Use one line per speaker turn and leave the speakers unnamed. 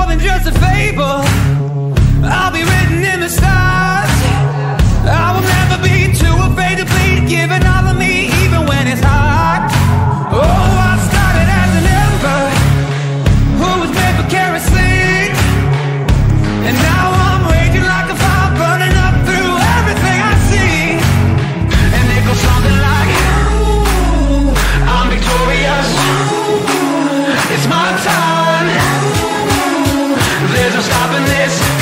than just a fable. I'll be written in the stars. I will never be too afraid to bleed, giving all of me even when it's hard. Oh, I started as an ember who was made for kerosene, and now I'm raging like a fire, burning up through everything I see. And it goes something like, I'm victorious, it's my time, there's no stopping this.